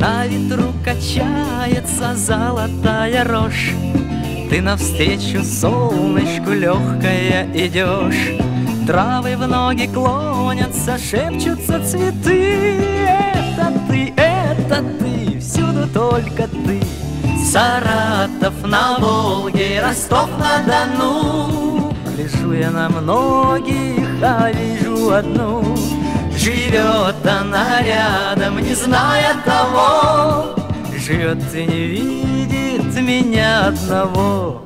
На ветру качается золотая рожь, ты навстречу солнышку легкая идешь. Травы в ноги клонятся, шепчутся цветы. Это ты, всюду только ты. Саратов на Волге, Ростов-на-Дону. Гляжу я на многих, а вижу одну. Живет она рядом, не зная того. Живет и не видит меня одного.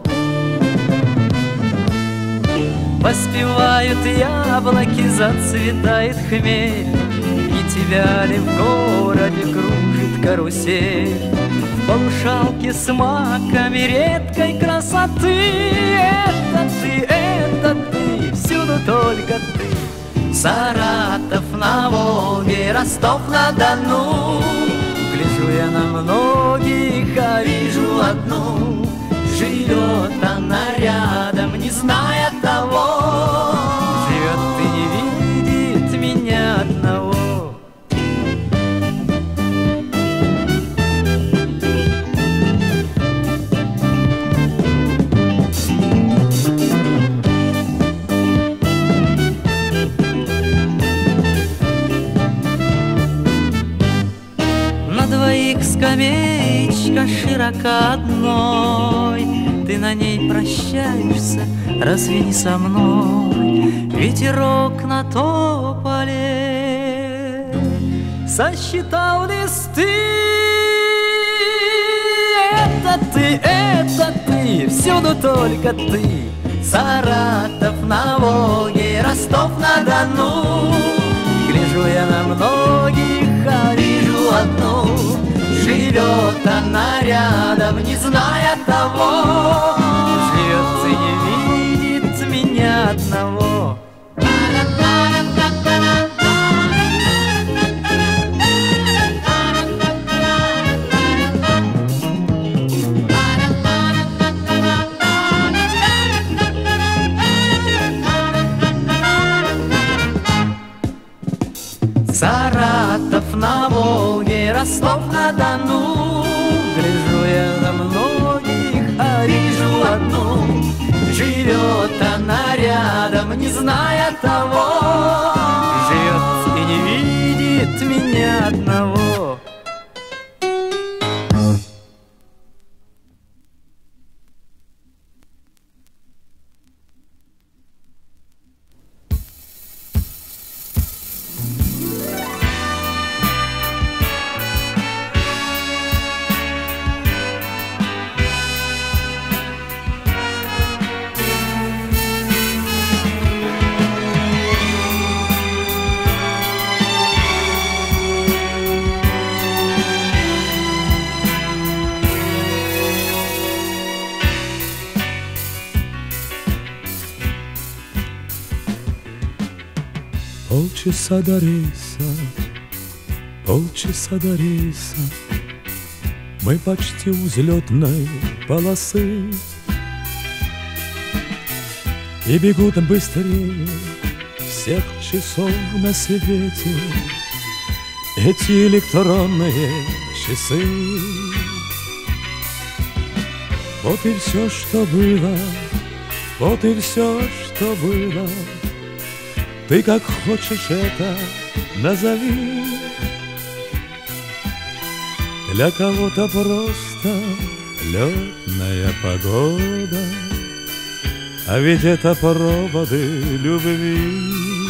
Поспевают яблоки, зацветает хмель, и тебя ли в городе кружит карусель. В полшалке с маками редкой красоты. Это ты, всюду только ты. Саратов на Волге, Ростов-на-Дону. Гляжу я на многих, а вижу одну. Живет она рядом, не зная того. Живет и не видит меня одного. Скамеечка широка одной, ты на ней прощаешься, разве не со мной? Ветерок на тополе сосчитал листы. Это ты, всюду только ты. Саратов на Волге, Ростов-на-Дону. Гляжу я на многих, а вижу одну. Живет она рядом, не зная того. Живет и не видит меня одного. Саратов на Волге, Ростов-на-Дону. Гляжу я на многих, а вижу одну. Живет она рядом, не зная того. Живет и не видит меня одного. Полчаса до рейса, полчаса до рейса, мы почти у взлетной полосы. И бегут быстрее всех часов на свете эти электронные часы. Вот и все, что было, вот и все, что было. Ты как хочешь это назови. Для кого-то просто летная погода, а ведь это проводы любви.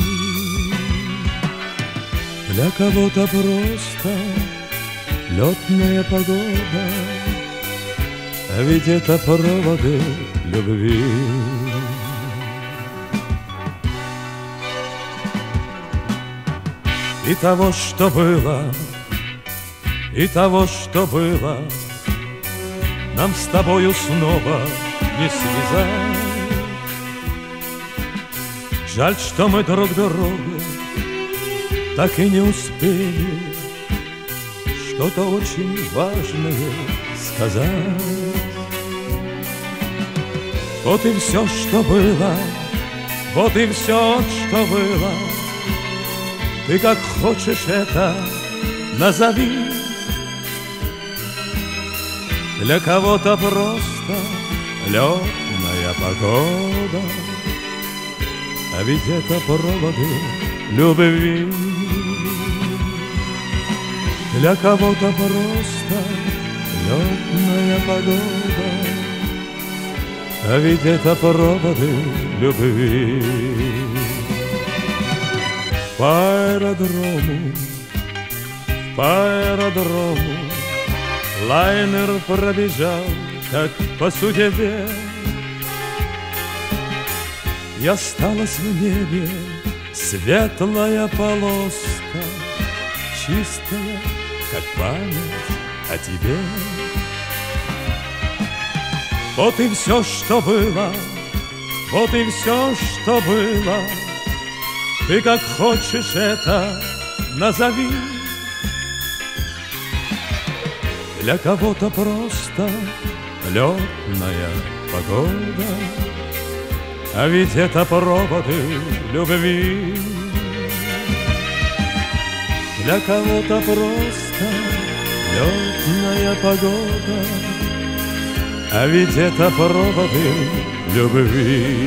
Для кого-то просто летная погода, а ведь это проводы любви. И того, что было, и того, что было, нам с тобою снова не связать. Жаль, что мы друг другу так и не успели что-то очень важное сказать. Вот и все, что было, вот и все, что было. Ты как хочешь это назови. Для кого-то просто летная погода, а ведь это проводы любви. Для кого-то просто летная погода, а ведь это проводы любви. По аэродрому лайнер пробежал, как по судьбе, и осталась в небе светлая полоска, чистая, как память о тебе. Вот и все, что было, вот и все, что было. Ты как хочешь это назови. Для кого-то просто летная погода, а ведь это проводы любви. Для кого-то просто летная погода, а ведь это проводы любви.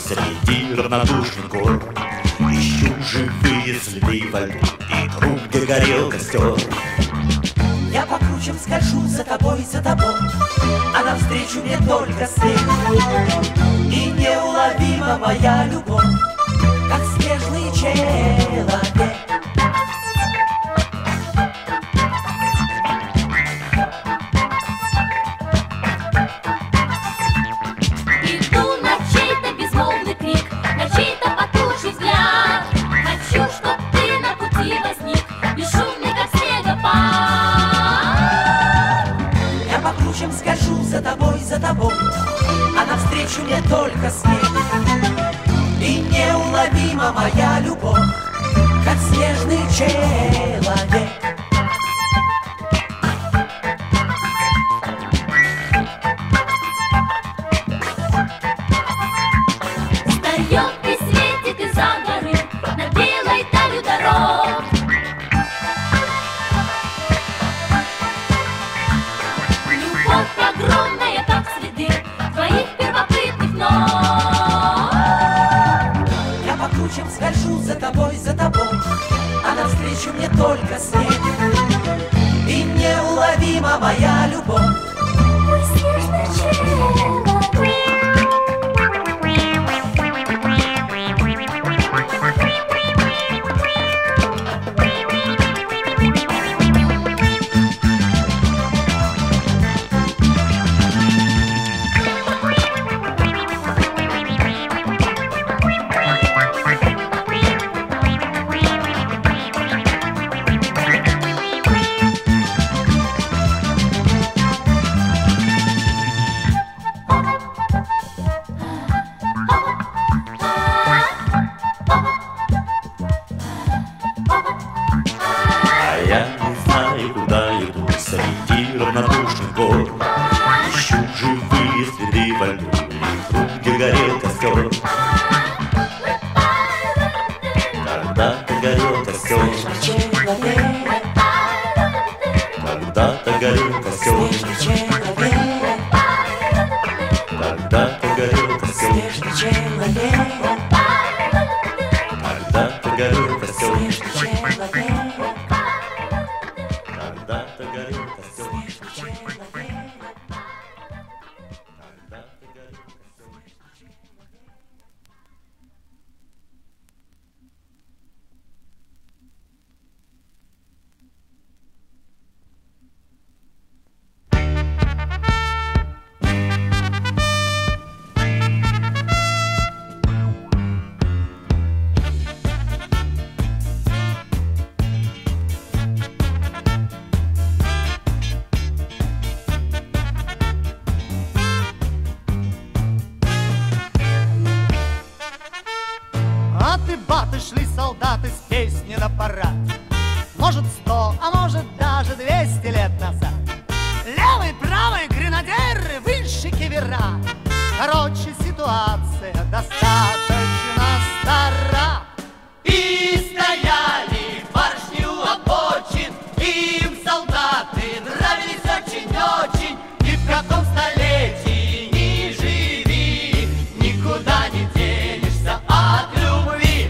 среди равнодушных гор. Ищу живые следы во льду и круг, где горел костер. Я по кручам скольжу за тобой, а навстречу мне только свет. И неуловима моя любовь, как снежный человек. Иду на чей-то безмолвный крик, на чей-то потухший взгляд. Хочу, чтоб ты на пути возник, бесшумный, как снегопад. Я по кручам скольжу за тобой, а навстречу мне только снег. И неуловима моя любовь, как снежный человек. Встает и светит из-за горы над белой далью дорог. Любовь огромная, как следы твоих первобытных ног. Я по кручам скольжу за тобой, а навстречу мне только снег. И неуловима моя любовь, Мой снежный человек. А я не знаю, куда иду среди равнодушных гор. Ищу живые следы во льду и круг, где горел костер. Когда-то горел костер, когда-то горел костер, когда-то горел костер, когда-то горел костер, когда-то горел костер. Баты шли солдаты с песни на парад. Может 100, а может даже 200 лет назад. Левый, правый, гренадеры, выше кивера. Короче, ситуация достаточно стара. И стояли барышни у обочин, им солдаты нравились очень-очень. И в каком столетии ни живи, никуда не денешься от любви.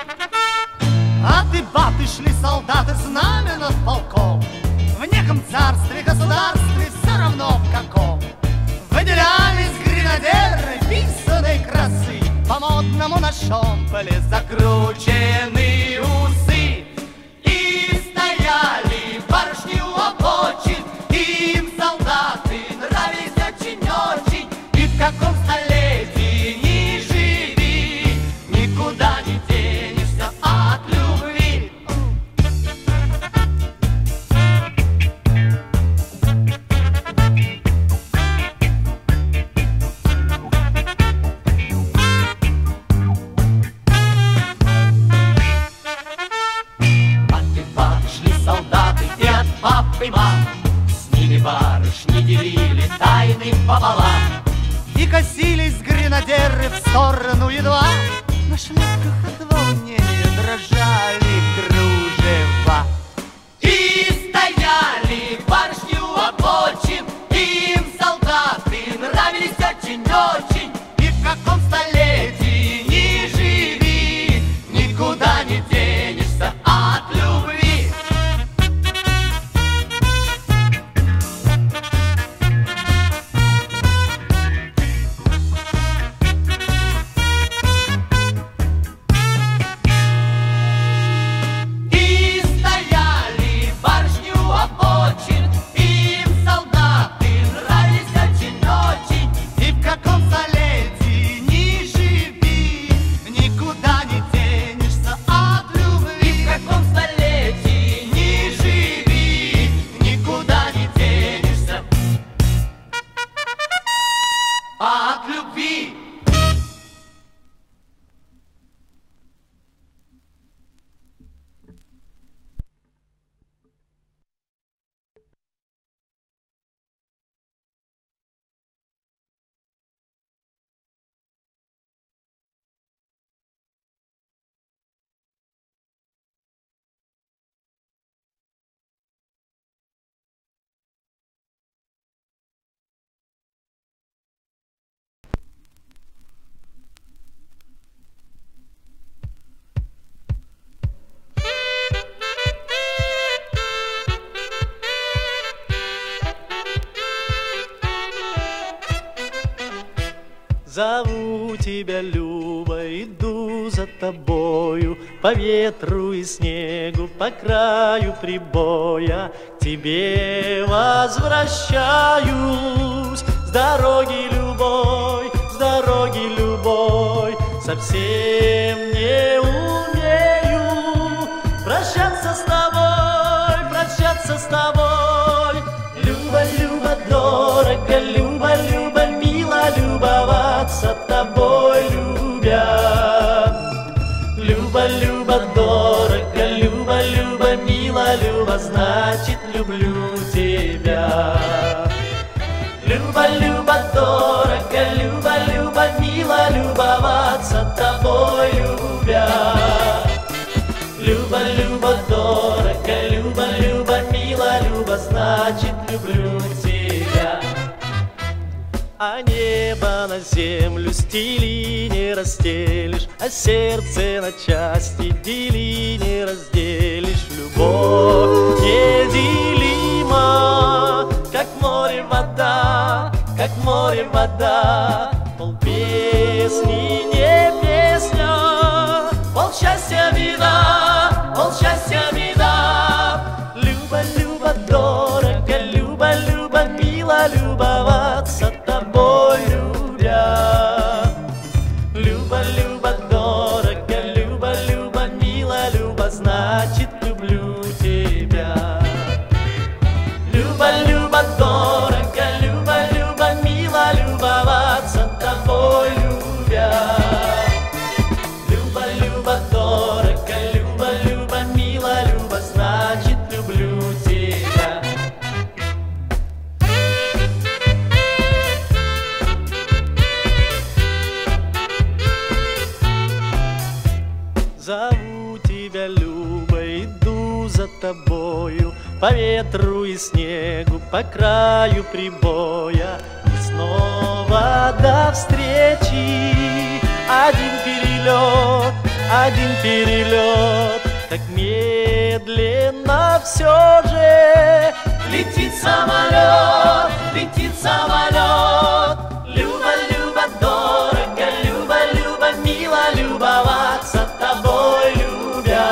А дебаты шли солдаты, знамя над полком. В неком царстве, государстве, все равно в каком. Выделялись гренадеры писаной красы, по-модному на шомполе закручены усы. И стояли барышни у обочин, им солдаты нравились очень-очень. И в каком столетии ни живи, никуда не денешься от любви. Солдаты и от пап и мам, с ними барышни делили тайны пополам. И косились гренадеры в сторону едва, на шляпках от волнения дрожали кружева. И стояли барышни у обочин, им солдаты нравились очень-очень. И в каком столетии тебя, Люба, иду за тобою по ветру и снегу, по краю прибоя. К тебе возвращаюсь с дороги любой, с дороги любой. Совсем не умею прощаться с тобой, прощаться с тобой. Люба, Люба, дорого, Люба, Люба, мило любоваться тобой, любя. Люба, Люба, дорого, Люба, Люба, мило, Люба, значит, люблю тебя. Люба, Люба, дорого, Люба, Люба, мило любоваться тобой, любя. Люба, Люба, дорого, Люба, Люба, мило, Люба, значит, люблю тебя. А небо на землю стели не расстелишь, а сердце на части дели не разделишь. Любовь неделима, как море вода, как море вода. Пол песни не песня, пол счастья беда, пол счастья беда. Люба, Люба, дорого, Люба, Люба, мило любоваться тобой, любя. Люба, Люба, дорого, Люба, Люба, мило, Люба, значит, люблю тебя. Люба, Люба, дорого, Люба, Люба, мило любоваться тобой, любя. Люба, Люба, дорого, Люба, Люба, мило, Люба, значит, люблю тебя. Зову тебя, Люба, иду за тобою по ветру и снегу, по краю прибоя. И снова до встречи один перелет, как медленно все же летит самолет, летит самолет. Люба, Люба, дорого, Люба, Люба, мило любоваться тобой, любя.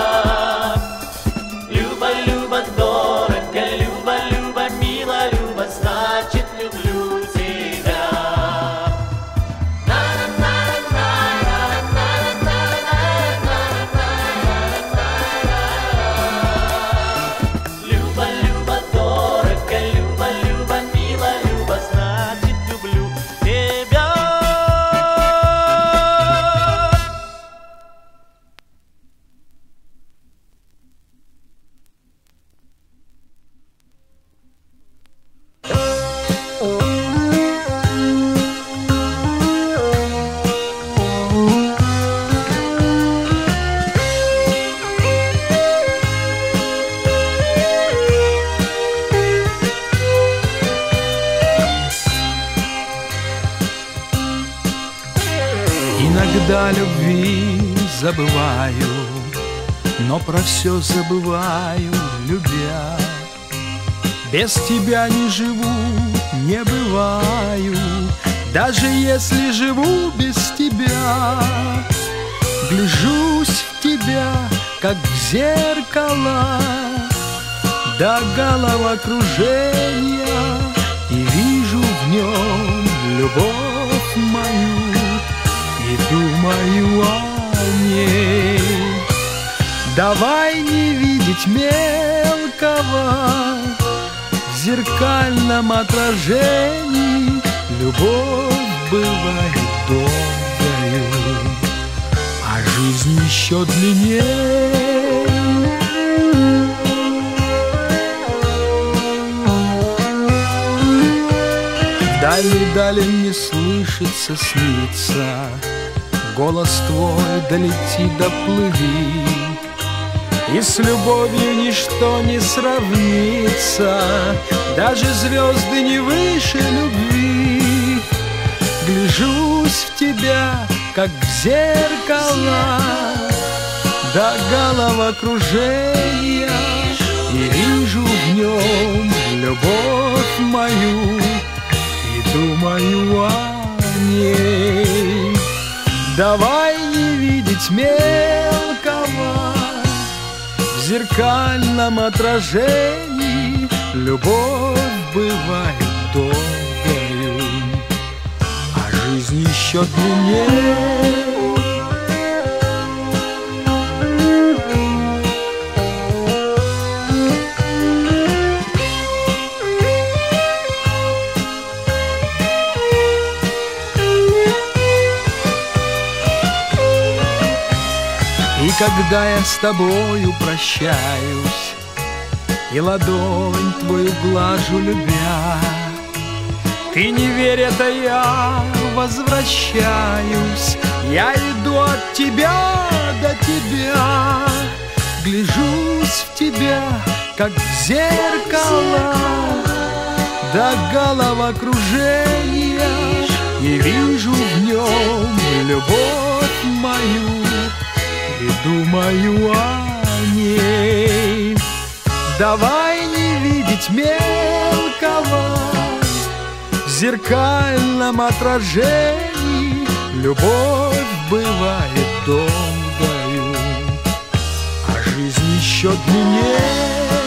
Люба, Люба, дорого, Люба, Люба, мило, Люба, значит, люблю тебя. Люба, Люба, дорого, Люба, Люба, мило, Люба, значит, люблю тебя. Иногда любви забываю, но про все забываю, любя. Без тебя не живу, не бываю, даже если живу без тебя. Гляжусь в тебя, как в зеркало, до головокружения, и вижу в нем любовь мою, и думаю о ней. Давай не видеть мелкого в зеркальном отражении. Любовь бывает долгою, а жизнь еще длиннее. Дали мне слышится, снится, голос твой долети, доплыви, и с любовью ничто не сравнится, даже звезды не выше любви. Гляжусь в тебя, как в зеркало, до головокружения, и вижу в нем любовь мою, и думаю о ней. Давай не видеть мелкого в зеркальном отражении. Любовь бывает долгою, а жизнь еще длиннее. И когда я с тобою прощаюсь и ладонь твою глажу, любя, ты не верь, это я возвращаюсь. Я иду от тебя до тебя, гляжусь в тебя, как в зеркало, до головокружения, и вижу в нем любовь мою и думаю о ней. Давай не видеть мелкого в зеркальном отражении. Любовь бывает долгою, а жизнь еще длиннее.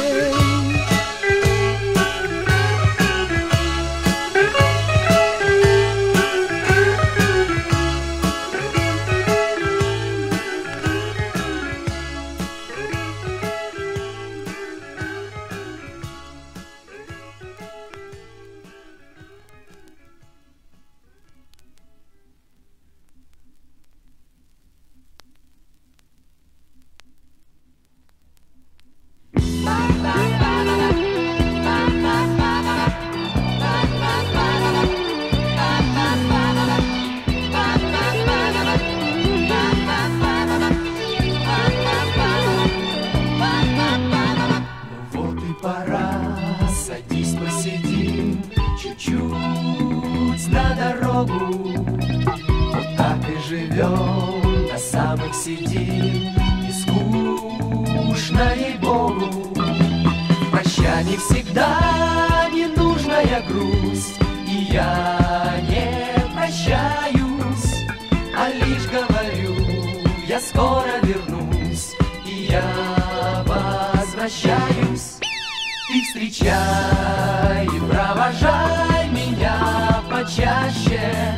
Сидим, и скучно ей-богу. Прощание всегда ненужная грусть, и я не прощаюсь, а лишь говорю, я скоро вернусь, и я возвращаюсь. Ты встречай и провожай меня почаще,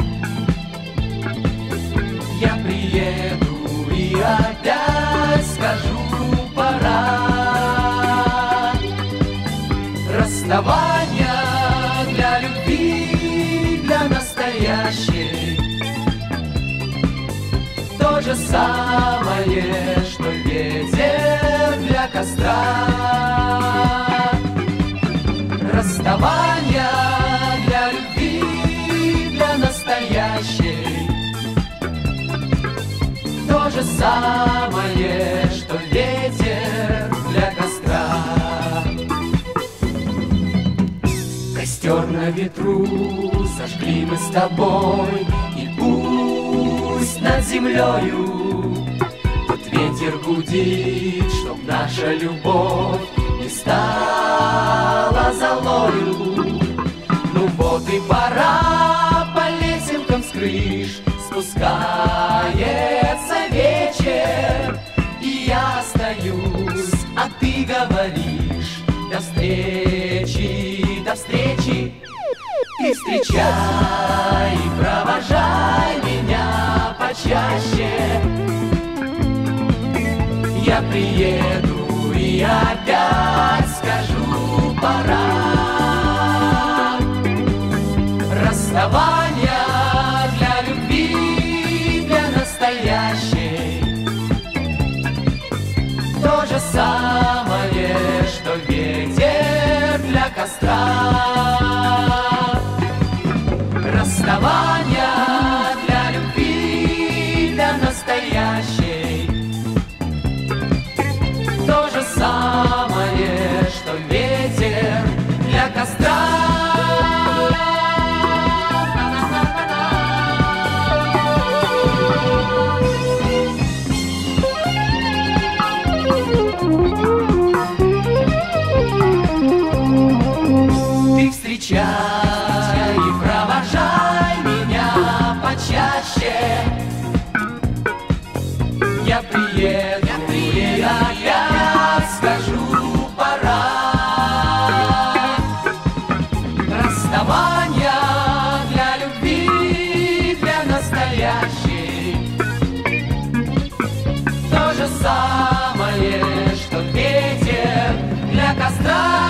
я приеду и опять скажу, пора. Расставание для любви, для настоящей, то же самое, что ветер для костра. Расставание для любви, для настоящей, то же самое, что ветер для костра. Костер на ветру зажгли мы с тобой, и пусть над землею тот ветер гудит, чтоб наша любовь не стала золою. Ну вот и пора по лесенкам с крыш, спускается вечер, и я остаюсь, а ты говоришь: до встречи, до встречи. Ты встречай и провожай меня почаще, я приеду и опять скажу, пора. Расставание для любви, для настоящей, то же самое, что ветер для костра. Расставание для любви, для настоящей, то же самое, что ветер для костра. Ты я приеду, я скажу, пора. Расставание для любви, для настоящей. То же самое, что ветер для костра.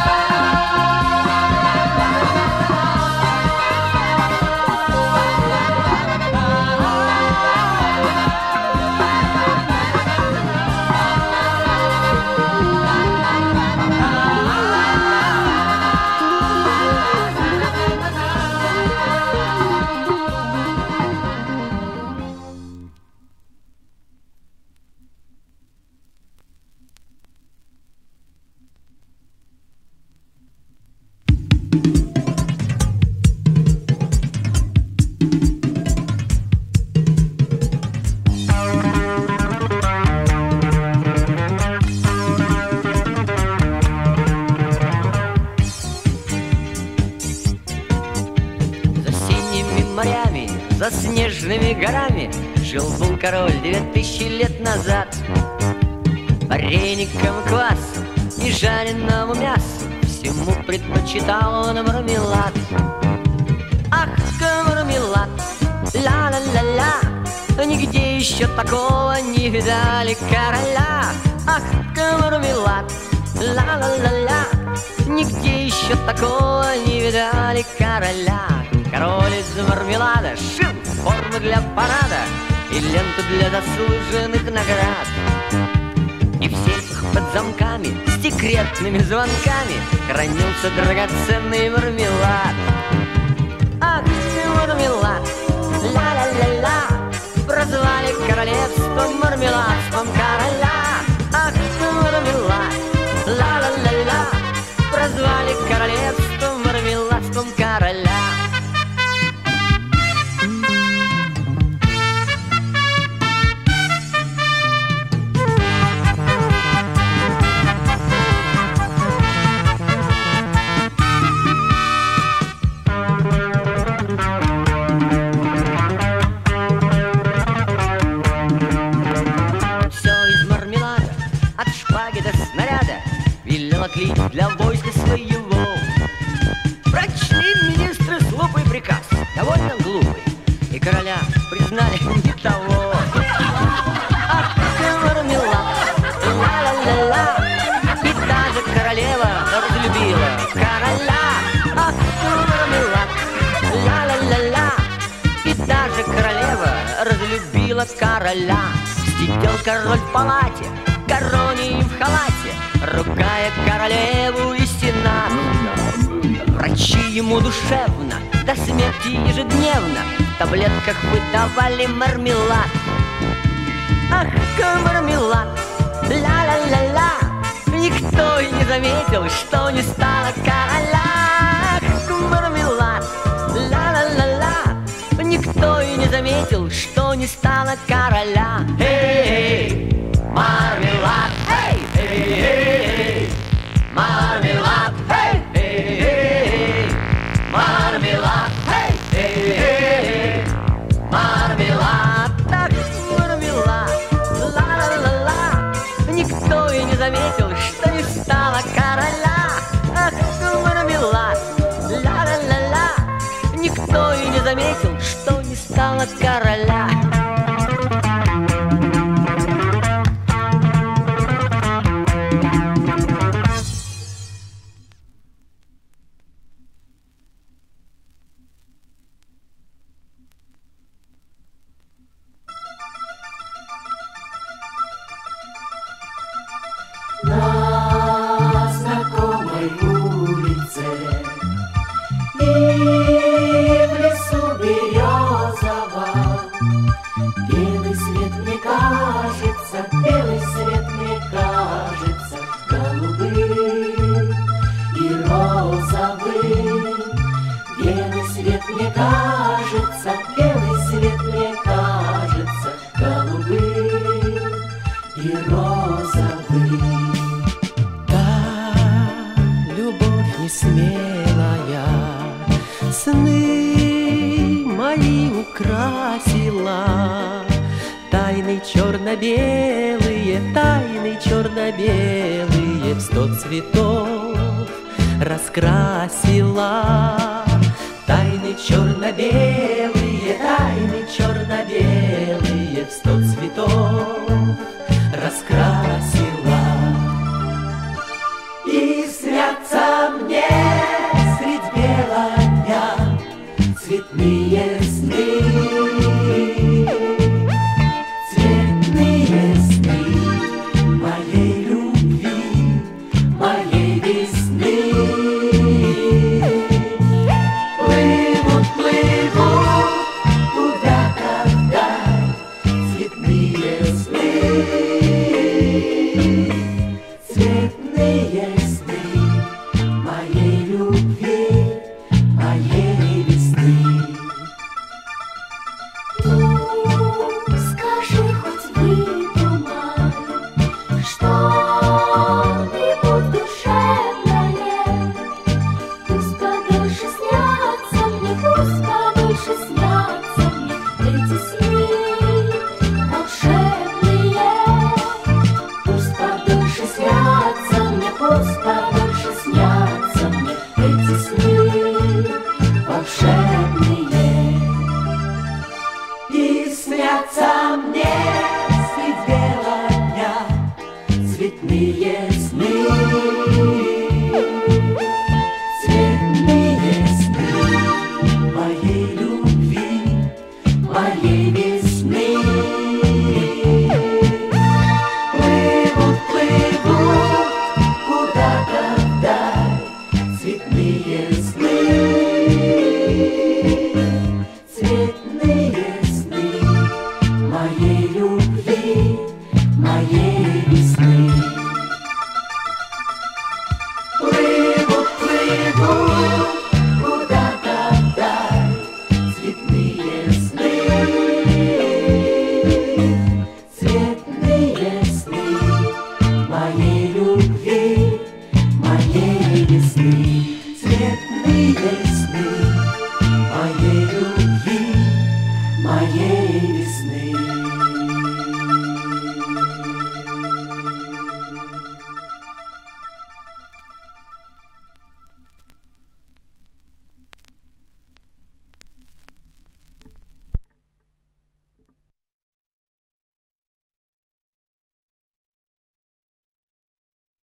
За снежными горами жил-был король 2000 лет назад. Вареникам и квасу и жареному мясу всему предпочитал он мармелад. Ах, мармелад, ла-ла-ла-ла, нигде еще такого не видали короля. Ах, мармелад, ла-ла-ла-ла, нигде еще такого не видали короля. Король из мармелада шил формы для парада и ленту для заслуженных наград. И в сейфах под замками, с секретными звонками хранился драгоценный мармелад. Ах, мармелад, ла-ла-ла-ла, прозвали королевство мармеладством короля. Ах, мармелад, ла-ла-ла-ла, прозвали королевство мармеладством короля. Для войска своего прочли министры глупый приказ, довольно глупый, и короля признали не того. Ах, мармелад, ла-ла-ла-ла, и даже королева разлюбила короля. Ах, мармелад, ла-ла-ла-ла, и даже королева разлюбила короля. Сидел король в палате, короне и в халате, ругая королеву и сенат. Врачи ему душевно, до смерти ежедневно в таблетках выдавали мармелад. Ах, мармелад, ла-ла-ла-ла, никто и не заметил, что не стало короля. Ах, мармелад, ла-ла-ла-ла, никто и не заметил, что не стало короля. Эй, мармелад, эй, эй, эй, мармелад, эй, эй, эй, мармелад, эй, эй, эй, мармелад. Так, мармелад, ла-ла-ла-ла, никто и не заметил, что не стало короля. Ах, мармелад, ла-ла-ла-ла, никто и не заметил, что не стало короля. На знакомой улице и в лесу березовом Тайны черно-белые, тайны черно-белые в 100 цветов раскрасила. Тайны черно-белые в 100 цветов